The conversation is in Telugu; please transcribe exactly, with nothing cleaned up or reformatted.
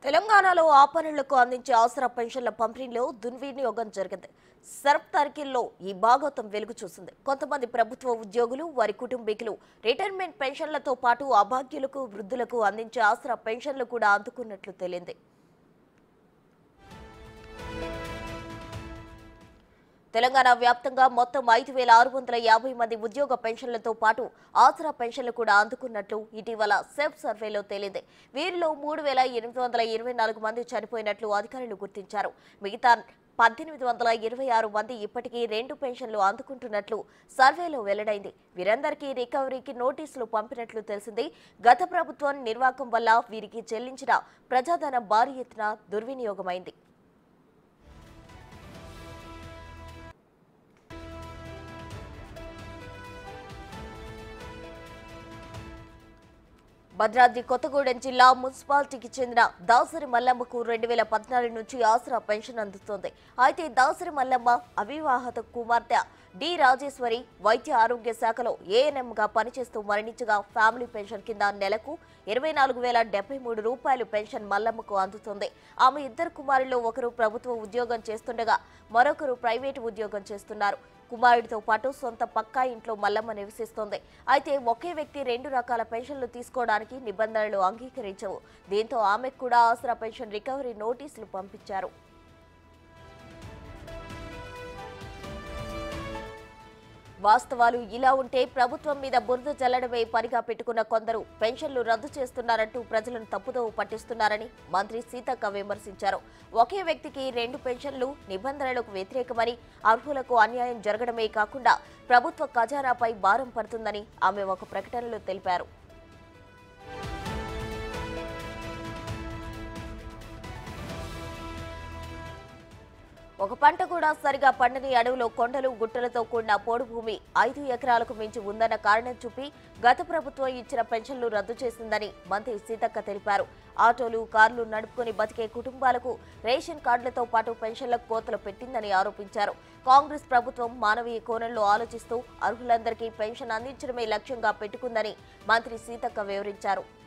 తెలంగాణలో ఆపరణలకు అందించే ఆసరా పెన్షన్ల పంపిణీలో దుర్వినియోగం జరిగింది. సర్ప్ తనిఖీల్లో ఈ భాగోతం వెలుగు చూసింది. కొంతమంది ప్రభుత్వ ఉద్యోగులు, వారి కుటుంబీకులు రిటైర్మెంట్ పెన్షన్లతో పాటు అభాగ్యులకు, వృద్ధులకు అందించే ఆసరా పెన్షన్లు కూడా అందుకున్నట్లు తేలింది. తెలంగాణ వ్యాప్తంగా మొత్తం ఐదు వేల ఆరు వందల యాభై మంది ఉద్యోగ పెన్షన్లతో పాటు ఆసరా పెన్షన్లు కూడా అందుకున్నట్లు ఇటీవల సెఫ్ సర్వేలో తేలింది. వీరిలో మూడు వేల ఎనిమిది వందల ఇరవై నాలుగు మంది చనిపోయినట్లు అధికారులు గుర్తించారు. మిగతా పద్దెనిమిది వందల ఇరవై ఆరు మంది ఇప్పటికీ రెండు పెన్షన్లు అందుకుంటున్నట్లు సర్వేలో వెల్లడైంది. వీరందరికీ రికవరీకి నోటీసులు పంపినట్లు తెలిసింది. గత ప్రభుత్వం నిర్వాకం వల్ల వీరికి చెల్లించిన ప్రజాధనం భారీ ఎత్తున దుర్వినియోగమైంది. భద్రాద్రి కొత్తగూడెం జిల్లా మున్సిపాలిటీకి చెందిన దాసరి మల్లమ్మకు రెండు వేల పద్నాలుగు నుంచి ఆసరా పెన్షన్ అందుతోంది. అయితే దాసరి మల్లమ్మ అవివాహిత కుమార్తె డి రాజేశ్వరి వైద్య ఆరోగ్య శాఖలో ఏఎన్ఎంగా పనిచేస్తూ మరణించగా ఫ్యామిలీ పెన్షన్ కింద నెలకు ఇరవై నాలుగు వేల డెబ్బై మూడు రూపాయలు పెన్షన్ మల్లమ్మకు అందుతుంది. ఆమె ఇద్దరు కుమారుల్లో ఒకరు ప్రభుత్వ ఉద్యోగం చేస్తుండగా మరొకరు ప్రైవేటు ఉద్యోగం చేస్తున్నారు. కుమారుడితో పాటు సొంత పక్కా ఇంట్లో మల్లమ్మ నివసిస్తోంది. అయితే ఒకే వ్యక్తి రెండు రకాల పెన్షన్లు తీసుకోవడానికి నిబంధనలు అంగీకరించవు. దీంతో ఆమెకు కూడా ఆసరా పెన్షన్ రికవరీ నోటీసులు పంపించారు. వాస్తవాలు ఇలా ఉంటే ప్రభుత్వం మీద బురద జల్లడమే పనిగా పెట్టుకున్న కొందరు పెన్షన్లు రద్దు చేస్తున్నారంటూ ప్రజలను తప్పుదోవ పట్టిస్తున్నారని మంత్రి సీతక్క విమర్శించారు. ఒకే వ్యక్తికి రెండు పెన్షన్లు నిబంధనలకు వ్యతిరేకమని, అర్హులకు అన్యాయం జరగడమే కాకుండా ప్రభుత్వ ఖజానాపై భారం పడుతుందని ఆమె ఒక ప్రకటనలో తెలిపారు. ఒక పంట కూడా సరిగా పండని అడవిలో కొండలు, గుట్టలతో కూడిన పోడు భూమి ఐదు ఎకరాలకు మించి ఉందన్న కారణం చూపి గత ప్రభుత్వం ఇచ్చిన పెన్షన్లు రద్దు చేసిందని మంత్రి సీతక్క తెలిపారు. ఆటోలు, కార్లు నడుపుకుని బతికే కుటుంబాలకు రేషన్ కార్డులతో పాటు పెన్షన్లకు కోతలు పెట్టిందని ఆరోపించారు. కాంగ్రెస్ ప్రభుత్వం మానవీయ కోణంలో ఆలోచిస్తూ అర్హులందరికీ పెన్షన్ అందించడమే లక్ష్యంగా పెట్టుకుందని మంత్రి సీతక్క వివరించారు.